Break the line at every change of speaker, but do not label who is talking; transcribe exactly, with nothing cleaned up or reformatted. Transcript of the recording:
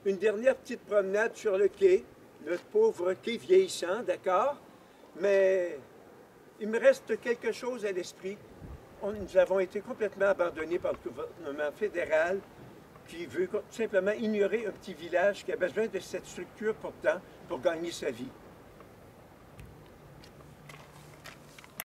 une dernière petite promenade sur le quai, le pauvre quai vieillissant, d'accord? Mais il me reste quelque chose à l'esprit. Nous avons été complètement abandonnés par le gouvernement fédéral qui veut simplement ignorer un petit village qui a besoin de cette structure pourtant pour gagner sa vie.